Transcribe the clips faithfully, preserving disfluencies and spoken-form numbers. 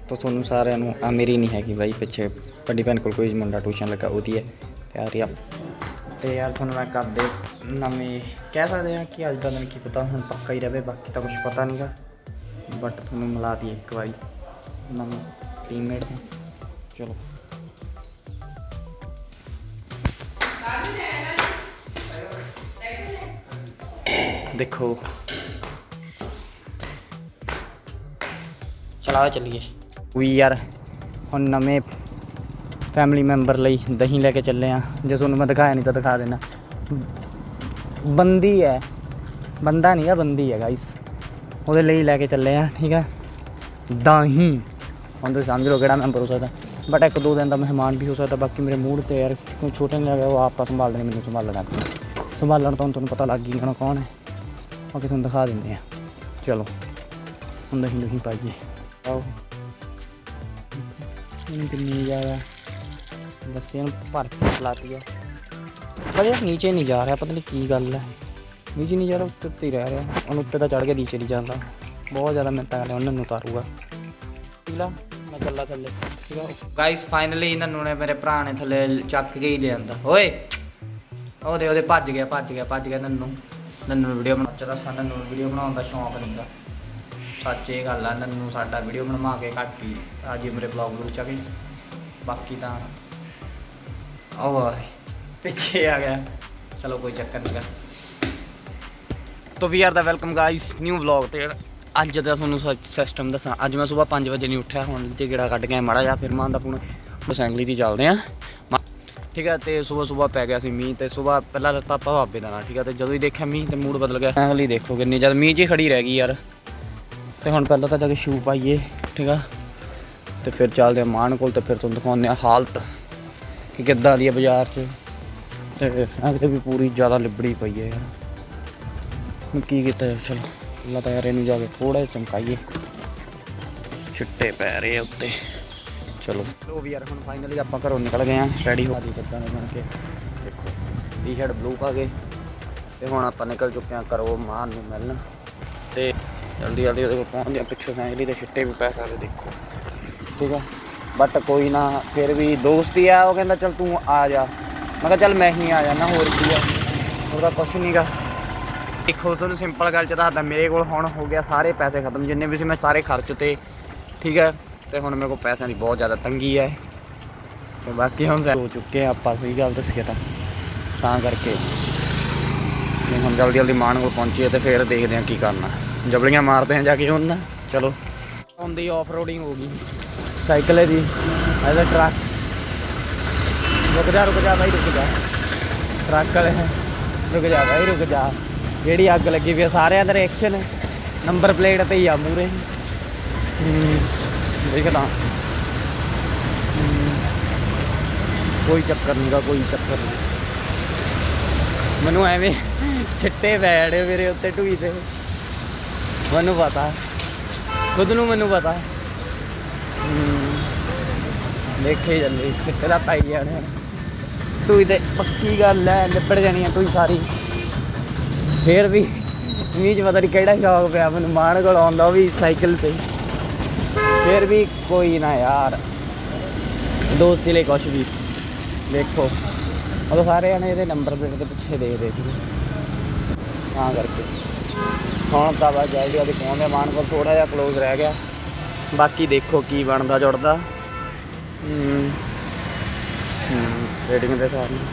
तो थोनों सारे आ मेरी नहीं हैगी भाई पिछे बड़ी भैन को कोई मुंडा ट्यूशन लगा वो है तैयारी तो यार थोड़ा मैं कर दे नवी कह सकते हैं कि अज का दिन की पता हम पक्का ही रहे बाकी तो कुछ पता नहीं गा बट थोनों मिला दी एक बारी नवी टीममेट है। चलो देखो चला चलिए भी यार हम नवे फैमिली मैंबर ਲਈ दही लेके चले हैं जो थोनों मैं दिखाया नहीं तो दिखा देना बंदी है बंदा नहीं है बंदी है गाइस वो लैके चले हैं ठीक है दही हम तो समझ लो कि मैंबर हो सकता बट एक दो दिन का मेहमान भी हो सकता बाकी मेरे मूड तो यार कोई छोटे नहीं लगे वो आप संभाल देने मैंने संभालना संभालना तो तुम पता लग गई होना कौन है बाकी तुम दिखा देंगे चलो हम दही दही पाइए आओ कितनी ज़्यादा दसिया भर के खिलाती है पर यार नीचे नहीं जा रहा पता नहीं की गल है नीचे नहीं जा रहा उत्ते उत्ते ही रह रहा और उत्ते तो चढ़ के नीचे नहीं जाता बहुत ज़्यादा मिनट कर उन्होंने उतारूगा पीला मैं चला थले ठीक है गाइस फाइनली इन्होंने ने मेरे भरा ने थले चक के ही लिया ओए ओदे ओदे भज गया भज गया भज गया नन्नू नन्नू वीडियो बना दसा नन्नू वीडियो बनाने का शौक नहीं था सच ये गल है नन्नू साडा वीडियो बनवा के घट ही आज मेरे ब्लॉग ब्लूग च गए बाकी तो पिछे आ गया चलो कोई चक्कर नहीं तो we are the welcome guys new blog तो अज का थोनों सिस्टम दसा अज मैं सुबह पाँच बजे नहीं उठा हम जे गेड़ा कट गया माड़ा जा फिर मैं आंदा पुणे सैंगली जी चलते हैं ठीक है तो सुबह सुबह पै गया मीह तो सुबह पहला लत्ता भाबे देना ठीक है तो जो ही देखा मीह तो मूड बदल गया सैंगली देखो किन्नी जब मीह जी खड़ी रह गई यार तो हम पहले तो जाके शू पाइए ठीक है तो फिर चलते मान को तो फिर तुम दिखाने हालत कि किदा दी बाजार से सैंगल भी पूरी ज़्यादा लिबड़ी पई है यार की किया चलो अल्लाह तो यार इन जाके थोड़ा चमकाइए छिट्टे पै रहे उत्ते चलो तो भी यार हम फाइनली आप घरों निकल गए हैं रेडी हो दी किदा बन के देखो टी शर्ट ब्लू पा गए तो हम आप निकल चुके हैं करो मान में मिलना तो जल्दी जल्दी वो पहुँच गया पिछों सैंगली के छिट्टे भी पै सकते देखो ठीक है बट कोई ना फिर भी दोस्त ही है वो कहता चल तू आ जा मैं चल मैं ही आ जाना होर की है वो कुछ नहीं गा देखो तुम सिंपल गल च दसदा मेरे को हुण हो गया सारे पैसे खत्म जिन्ने भी मैं सारे खर्चते ठीक है तो हुण मेरे को पैसों की बहुत ज़्यादा तंगी है तो बाकी हम हो चुके हैं आप सही गल दसीए तो करके हम जल्दी जल्दी मान को पहुँचीए तो फिर देखते हैं की करना जबलियाँ मारते हैं जाके उन्हें चलो आउंदी ऑफ रोडिंग हो गई साइकिल है जी एज ट्रक रुक जा रुक जा भाई रुक जा ट्रक वाले रुक जा भाई रुक जा जी अग लगी हुई है सारे अंदर एक्शन नंबर प्लेट तो ही आ मूरे देखता कोई चक्कर नहीं गा कोई चक्कर नहीं मैनू एवें छिट्टे पैड़े मेरे उत्ते ढूई से मैनू पता खुद नू मैनू पता देखे जल्दी छिट्टे का पाई जाने ढूई तो पक्की गल है निपट जानी है ढूई सारी फिर भी मीह च पता नहीं केड़ा शौक पाया मैं मान को आंदा भी साइकिल से फिर भी कोई ना यार दोस्ती लिए कुछ भी देखो और सारे जने ये नंबर प्लेट के पिछे देखते थे करके हम तो बस जल्दी जल्दी पहुँचते मान को थोड़ा जहा क्लोज रह गया बाकी देखो की बनता जुड़ता रेटिंग के हिसाब से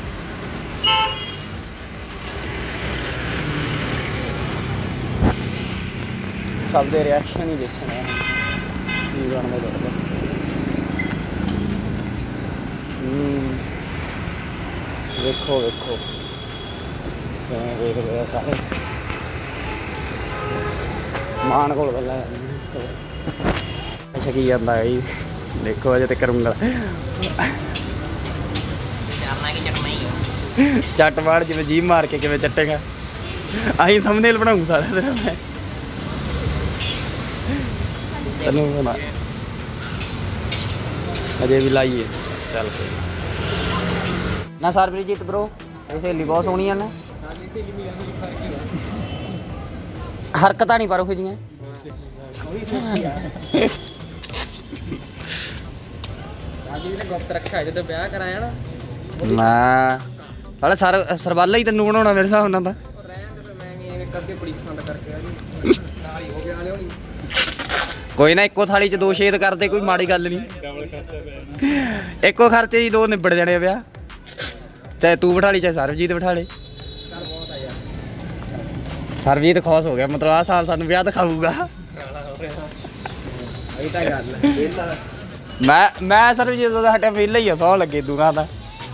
सब दे रिएक्शन ही देखने की बनता जुड़ता देखो देखो देख रहे सारे मान को गल अच्छा की जाता है देखो अजे तक करूँगा चट मार जिमें जीभ मार के किमें चटेगा अं थंबनेल बनाऊँ सारा तेरा मैं तेन बना अजे भी लाइए चल ना सरबजीत ब्रो सहेली बहुत सोहनी है ना हरकत नहीं पर जी ਇਹਨੇ ਗੁਪਤ ਰੱਖਿਆ ਜਦੋਂ ਵਿਆਹ ਕਰਾਇਆ ਨਾ ਨਾ ਸਾਲਾ ਸਰ ਸਰਵਾਲਾ ਹੀ ਤੈਨੂੰ ਬਣਾਉਣਾ ਮੇਰੇ ਹਿਸਾਬ ਨਾਲ ਤਾਂ ਰਹਿਣ ਦੇ ਫਿਰ ਮੈਂ ਵੀ ਐਵੇਂ ਕਰਕੇ ਬੜੀ ਪਸੰਦ ਕਰਕੇ ਆ ਜੀ ਨਾਲ ਹੀ ਹੋ ਗਿਆ ਵਾਲੇ ਹੋਣੀ ਕੋਈ ਨਾ ਇੱਕੋ ਥਾਲੀ 'ਚ ਦੋ ਛੇਦ ਕਰਦੇ ਕੋਈ ਮਾੜੀ ਗੱਲ ਨਹੀਂ ਇੱਕੋ ਖਰਚੇ ਹੀ ਦੋ ਨਿਬੜ ਜਾਣੇ ਆ ਵਿਆਹ ਚਾਹੇ ਤੂੰ ਬਿਠਾ ਲਈ ਚਾਹੇ ਸਰਬਜੀਤ ਬਿਠਾ ਲੇ ਚੱਲ ਬਹੁਤ ਆ ਯਾਰ ਸਰਬਜੀਤ ਖੁਸ਼ ਹੋ ਗਿਆ ਮਤਲਬ ਆਹ ਸਾਲ ਸਾਨੂੰ ਵਿਆਹ ਦਿਖਾਊਗਾ ਇਹ ਤਾਂ ਗੱਲ ਹੈ ਮੈਂ ਮੈਂ ਸਰਬਜੀਤ ਦਾ ਹਟਿਆ ਵਿਹਲਾ ਹੀ ਆ ਸੌਣ ਲੱਗੇ ਦੂਰਾਂ ਦਾ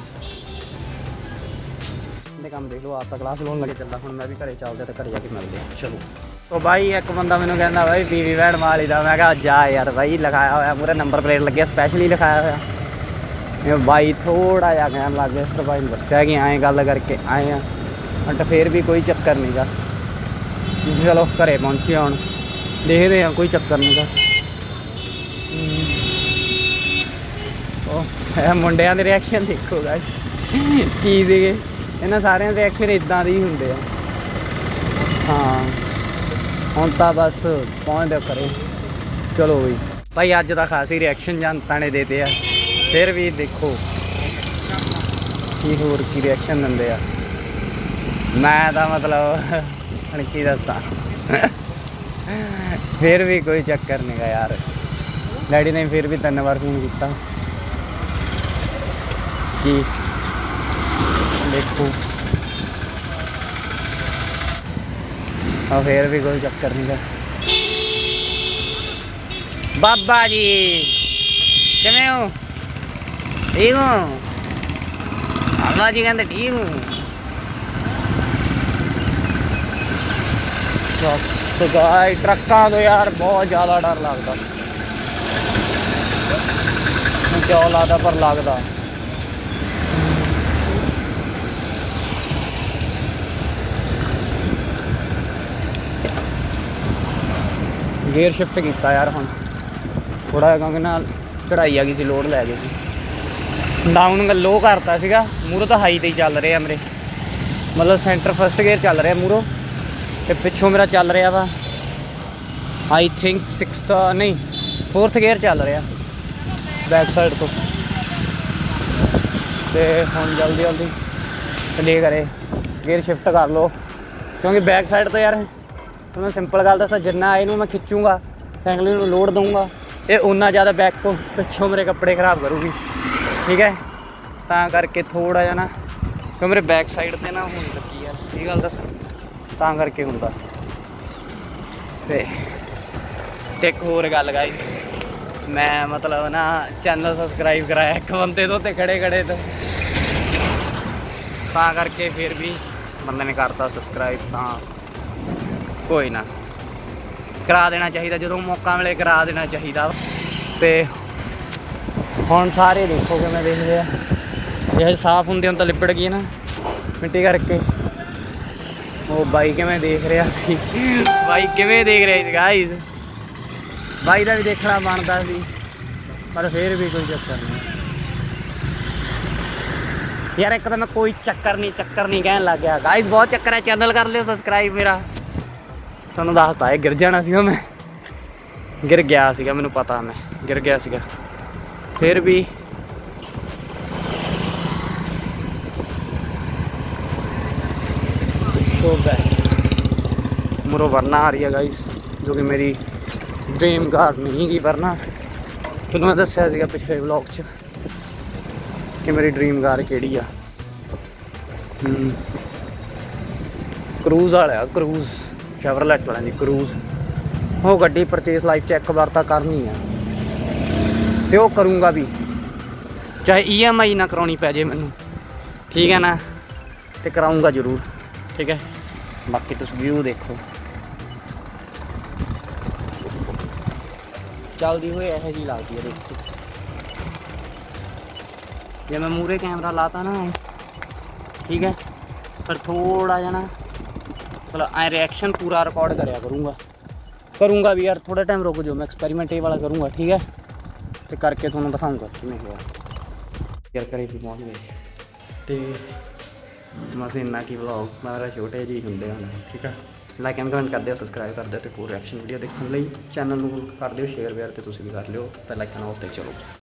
ਦੇ ਕੰਮ ਦੇਖ ਲਓ ਆਪ ਤਾਂ ਕਲਾਸ ਲਾਉਣ ਲੱਗੇ ਚੱਲਦਾ ਹੁਣ ਮੈਂ ਵੀ ਘਰੇ ਚੱਲਦੇ ਤੇ ਘਰੇ ਜਾ ਕੇ ਮਿਲਦੇ ਆ ਚਲੋ ਤੋ ਬਾਈ ਇੱਕ ਬੰਦਾ ਮੈਨੂੰ ਕਹਿੰਦਾ ਬਾਈ ਪੀਵੀ ਵੈਡ ਮਾਲੀ ਦਾ ਮੈਂ ਕਿਹਾ ਜਾ ਯਾਰ ਬਾਈ ਲਿਖਾਇਆ ਹੋਇਆ ਪੂਰਾ ਨੰਬਰ ਪਲੇਟ ਲੱਗਿਆ ਸਪੈਸ਼ਲੀ ਲਿਖਾਇਆ ਹੋਇਆ ਇਹ ਬਾਈ ਥੋੜਾ ਜਿਹਾ ਕਹਿਣ ਲੱਗ ਗਿਆ ਫਿਰ ਬਾਈ ਨੂੰ ਦੱਸਿਆ ਕਿ ਐਂ ਗੱਲ ਕਰਕੇ ਆਏ ਆ ਬਟ ਫਿਰ ਵੀ ਕੋਈ ਚੱਕਰ ਨਹੀਂ ਗਾ ਚਲੋ ਘਰੇ ਪਹੁੰਚੇ ਹੁਣ ਦੇਖਦੇ ਆ ਕੋਈ ਚੱਕਰ ਨਹੀਂ ਗਾ ਉਹ ਇਹ ਮੁੰਡਿਆਂ ਦੇ ਰਿਐਕਸ਼ਨ ਦੇਖੋ ਗਾਇਸ ਕੀ ਸੀਗੇ ਇਹਨਾਂ ਸਾਰਿਆਂ ਦੇ ਰਿਐਕਸ਼ਨ ਇਦਾਂ ਦੇ ਹੀ ਹੁੰਦੇ ਆ ਹਾਂ ਹੁਣ ਤਾਂ ਬਸ ਪਹੁੰਚਦੇ ਘਰੇ ਚਲੋ ਬਈ ਭਾਈ ਅੱਜ ਦਾ ਖਾਸ ਹੀ ਰਿਐਕਸ਼ਨ ਜਨਤਾ ਨੇ ਦੇਤੇ ਆ ਫਿਰ ਵੀ ਦੇਖੋ ਕੀ ਹੋਰ ਕੀ ਰਿਐਕਸ਼ਨ ਦਿੰਦੇ ਆ ਮੈਂ ਤਾਂ ਮਤਲਬ ਹੁਣ ਕੀ ਦੱਸਾਂ ਫਿਰ ਵੀ ਕੋਈ ਚੱਕਰ ਨਹੀਂ ਗਾ ਯਾਰ ਡੈਡੀ ਨੇ ਫਿਰ ਵੀ ਤਿੰਨ ਵਾਰ ਫੋਨ ਕੀਤਾ ਕੀ ਦੇਖੋ ਆ ਫਿਰ ਵੀ ਕੋਈ ਚੱਕਰ ਨਹੀਂ ਗਾ ਬਾਬਾ ਜੀ ਕਿਵੇਂ ਹੋ ਠੀਕ ਹੋ ਬਾਬਾ ਜੀ ਕਹਿੰਦੇ ਠੀਕ ਹੋ तो गाय ट्रकों तो यार बहुत ज़्यादा डर लगता चौ लगता पर लगता गेयर शिफ्ट किया यार हम थोड़ा क्योंकि ना चढ़ाई आ गई सी लोड लै गई सी डाउन लो करता सीगा मूरों तो हाई ते ही चल रहे मेरे मतलब सेंटर फस्ट गेयर चल रहा मूरों ਤੇ ਪਿੱਛੋਂ ਮੇਰਾ ਚੱਲ ਰਿਹਾ ਵਾ ਆਈ ਥਿੰਕ ਸਿਕਸਥ ਨਹੀਂ ਫੋਰਥ ਗੇਅਰ ਚੱਲ ਰਿਹਾ ਬੈਕ ਸਾਈਡ ਤੋਂ ਤੇ ਹੁਣ ਜਲਦੀ ਜਲਦੀ ਲੈ ਕਰੇ ਗੇਅਰ ਸ਼ਿਫਟ ਕਰ ਲਓ ਕਿਉਂਕਿ ਬੈਕ ਸਾਈਡ ਤੋਂ ਯਾਰ ਤੁਹਾਨੂੰ ਸਿੰਪਲ ਗੱਲ ਦੱਸਾਂ ਜਿੰਨਾ ਇਹਨੂੰ ਮੈਂ ਖਿੱਚੂੰਗਾ ਸਾਈਕਲ ਨੂੰ ਲੋਡ ਦਊਂਗਾ ਇਹ ਉਨਾ ਜ਼ਿਆਦਾ ਬੈਕ ਤੋਂ ਪਿੱਛੋਂ ਮੇਰੇ ਕੱਪੜੇ ਖਰਾਬ ਕਰੂਗੀ ਠੀਕ ਹੈ ਤਾਂ ਕਰਕੇ ਥੋੜ੍ਹਾ ਜਿਹਾ ਨਾ ਕਿਉਂ ਮੇਰੇ ਬੈਕ ਸਾਈਡ 'ਤੇ ਨਾ ਹੋਣ ਲੱਗੀ ਯਾਰ ਇਹ ਗੱਲ ਦੱਸਾਂ ਤਾਂ ਕਰਕੇ ਹੁੰਦਾ ਤੇ ਇੱਕ ਹੋਰ ਗੱਲ ਗਾਈ ਮੈਂ ਮਤਲਬ ਨਾ ਚੈਨਲ ਸਬਸਕ੍ਰਾਈਬ ਕਰਾਇਆ ਇੱਕ ਬੰਦੇ ਤੋਂ ਤੇ ਖੜੇ ਖੜੇ ਤੋਂ ਤਾਂ ਕਰਕੇ ਫਿਰ ਵੀ ਬੰਦੇ ਨੇ ਕਰਤਾ ਸਬਸਕ੍ਰਾਈਬ ਤਾਂ ਕੋਈ ਨਾ ਕਰਾ ਦੇਣਾ ਚਾਹੀਦਾ ਜਦੋਂ ਮੌਕਾ ਮਿਲੇ ਕਰਾ ਦੇਣਾ ਚਾਹੀਦਾ ਤੇ ਹੁਣ ਸਾਰੇ ਦੇਖੋ ਕਿਵੇਂ ਦੇਖਦੇ ਆ ਇਹ ਸਾਫ਼ ਹੁੰਦੇ ਹੁਣ ਤਾਂ ਲਿਪੜ ਗਈ ਨਾ ਮਿੱਟੀ ਕਰਕੇ ਉਹ ਬਾਈ ਕਿਵੇਂ ਦੇਖ ਰਿਹਾ ਸੀ ਬਾਈ ਕਿਵੇਂ ਦੇਖ ਰਿਹਾ ਸੀ ਗਾਈਜ਼ ਬਾਈ ਦਾ ਵੀ ਦੇਖਣਾ ਬਣਦਾ ਸੀ ਪਰ ਫਿਰ ਵੀ ਕੋਈ ਚੱਕਰ ਨਹੀਂ ਯਾਰ ਇੱਕ ਤਾਂ ਮੈਂ ਕੋਈ ਚੱਕਰ ਨਹੀਂ ਚੱਕਰ ਨਹੀਂ ਕਹਿਣ ਲੱਗ ਗਿਆ ਗਾਈਜ਼ ਬਹੁਤ ਚੱਕਰ ਹੈ ਚੈਨਲ ਕਰ ਲਿਓ ਸਬਸਕ੍ਰਾਈਬ ਮੇਰਾ ਤੁਹਾਨੂੰ ਦੱਸਤਾ ਇਹ ਗਿਰ ਜਾਣਾ ਸੀਗਾ ਮੈਂ ਗਿਰ ਗਿਆ ਸੀਗਾ ਮੈਨੂੰ ਪਤਾ ਮੈਂ ਗਿਰ ਗਿਆ ਸੀਗਾ ਫਿਰ ਵੀ मुरो वरना आ रही है गाइस जो कि मेरी ड्रीम कार नहीं की वरना तो मैं दसिया सीगा पिछले व्लॉग च कि मेरी ड्रीम कार केड़ी आ क्रूज़ वाला क्रूज़ शेवरलेट वाले दी क्रूज़ वो गड्डी परचेज लाइफ च एक बार तो करनी है तो वो करूँगा भी चाहे ई एम आई ना करानी पै जे मैनू ठीक है ना तो कराऊँगा जरूर ठीक है बाकी तुम व्यू देखो चलती हुई यह जी लगती है देखो जे मैं मूरे कैमरा लाता ना ठीक है पर थोड़ा जा ना मतलब ऐ रिएक्शन पूरा रिकॉर्ड कराया करूँगा करूँगा भी यार थोड़ा टाइम रुक जो मैं एक्सपेरिमेंट ये वाला करूँगा ठीक है तो करके थोड़ा दिखाऊँगा किमें हुआ यार करे भी पहुँच गए तो बस इन्ना की व्लॉग मेरा छोटे जी होंगे हैं ठीक है लाइक एंड कमेंट कर दियो सब्सक्राइब कर दियो तो होर रिएक्शन वीडियो देखने लिए चैनल को कर दियो शेयर वेयर तो तुम भी कर लियो पहला आइकन उत्ते चलो।